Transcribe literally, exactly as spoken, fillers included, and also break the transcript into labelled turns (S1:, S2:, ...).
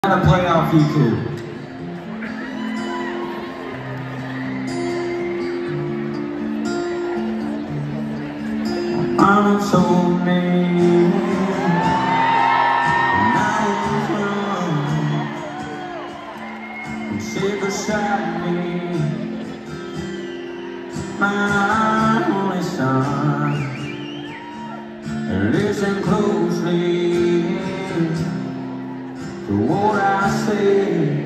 S1: To play off you two. I'm so mean, and I was young, and sit beside me, my only son, and listen closely to what I say.